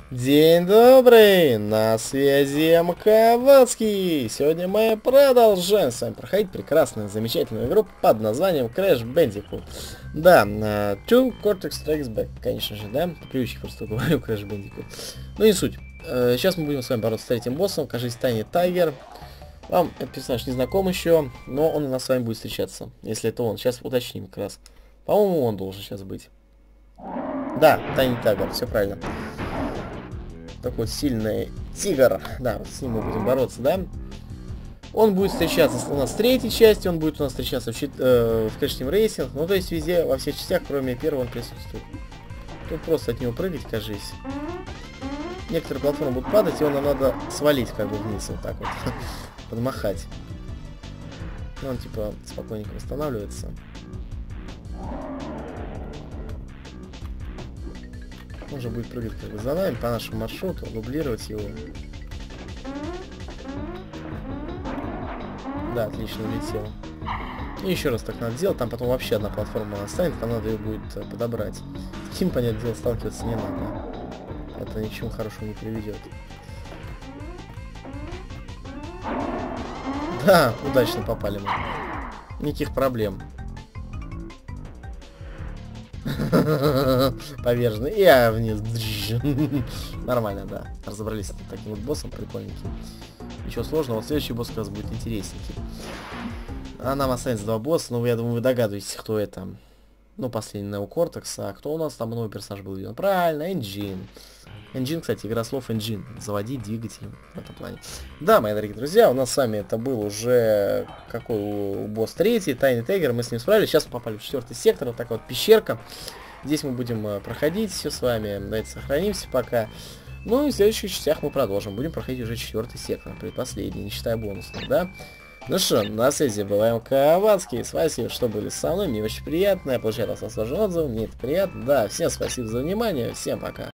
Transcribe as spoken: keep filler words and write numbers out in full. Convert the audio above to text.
День добрый, на связи МК Сегодня мы продолжаем с вами проходить прекрасную, замечательную игру под названием Crash Bandicoot. Да, uh, Two Cortex Strikes Back, конечно же, да, по привычке просто говорю Crash Bandicoot. Ну не суть. Uh, сейчас мы будем с вами бороться с третьим боссом, кажется, Tiny Tiger. Вам этот персонаж не знаком еще, но он у нас с вами будет встречаться, если это он. Сейчас уточним как раз. По-моему, он должен сейчас быть. Да, Tiny Tiger, все правильно. Такой сильный тигр. Да, вот с ним мы будем бороться, да? Он будет встречаться у нас в третьей части, он будет у нас встречаться в, щит, э, в Crash Team Racing. Ну, то есть везде, во всех частях, кроме первого, он присутствует. Тут просто от него прыгать, кажись. Некоторые платформы будут падать, и его нам надо свалить как бы вниз, вот так вот. Подмахать. Ну, он типа спокойненько восстанавливается. Он же будет прыгать как бы за нами по нашему маршруту, дублировать его. Да, отлично улетел. И еще раз так надо делать, там потом вообще одна платформа останется, там надо ее будет подобрать. С таким, понятное дело, сталкиваться не надо. Это ни к чему хорошему не приведет. Да, удачно попали мы. Никаких проблем. Поверженный. И я вниз. Нормально, да. Разобрались с таким вот боссом прикольненьким. Ничего сложного. Следующий босс как раз будет интересненький. А нам останется два босса. Ну, я думаю, вы догадываетесь, кто это. Ну, последний Neo Cortex. А кто у нас там новый персонаж был виден? Правильно, Engine. Engine, кстати, игра слов Engine. Заводить двигатель в этом плане. Да, мои дорогие друзья, у нас с вами это был уже какой у босс третий, Tiny Tiger, мы с ним справились. Сейчас мы попали в четвертый сектор, вот такая вот пещерка. Здесь мы будем uh, проходить все с вами. Давайте сохранимся пока. Ну и в следующих частях мы продолжим. Будем проходить уже четвертый сектор, предпоследний, не считая бонусных, да? Ну что, на связи был МК Вацкий. Спасибо, что были со мной. Мне очень приятно. Я получаю от вас важный отзыв. Мне это приятно. Да, всем спасибо за внимание. Всем пока.